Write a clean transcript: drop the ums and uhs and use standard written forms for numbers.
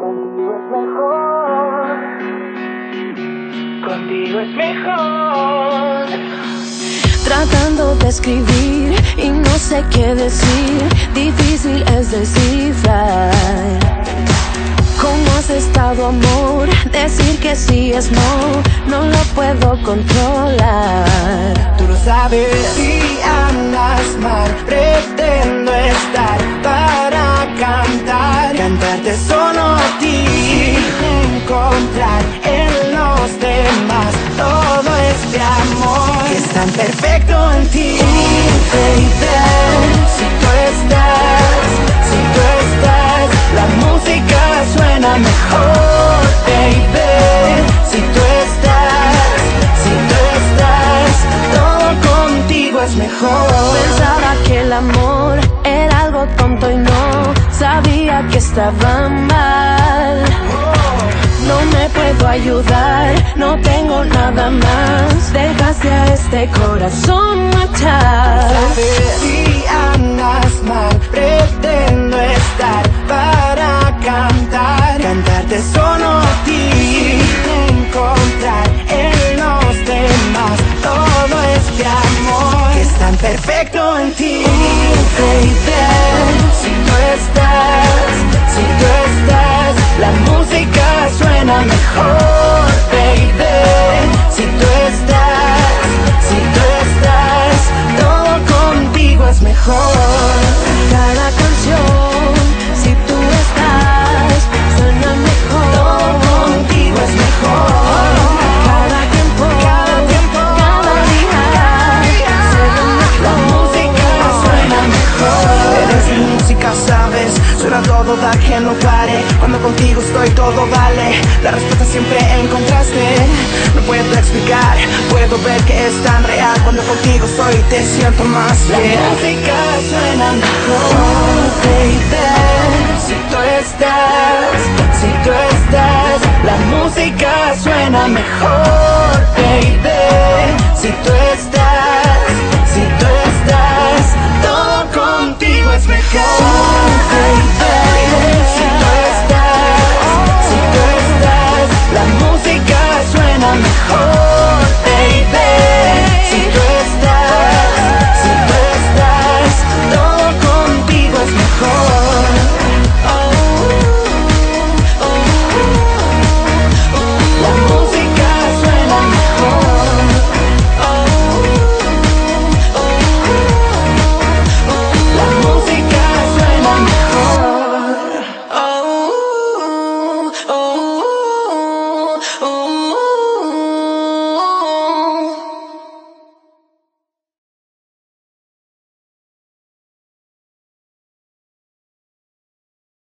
Contigo es mejor. Contigo es mejor. Tratando de escribir y no sé qué decir, difícil es descifrar. ¿Cómo has estado, amor? Decir que sí es no lo puedo controlar. Tú lo sabes. Si andas mal, pretendo estar para cantar. Cantarte solo a ti. Encontrar en los demás todo este amor que es tan perfecto en ti. Baby, si tú estás, la música suena mejor. Baby, si tú estás, todo contigo es mejor. Pensaba que el amor era algo tonto y no sabía que estaba mal. No me puedo ayudar, no tengo nada más. Dejaste a este corazón marchar. Si andas mal, pretendo estar para cantar. Cantarte solo a ti. Encontrar en los demás todo este amor que es tan perfecto en ti. Baby, si tú estás, la música suena mejor. Baby, si tú estás, todo contigo es mejor. Cada canción, si tú estás, suena mejor. Todo contigo es mejor. Cada tiempo, cada día, La música suena mejor. Eres mi música, sabes, suena todo, da que no pare. Cuando contigo estoy todo vale. La respuesta siempre encontraste. No puedo explicar, puedo ver que es tan real. Cuando contigo estoy te siento más bien. La música suena mejor. Baby, si tú estás, la música suena mejor. Baby, si tú estás.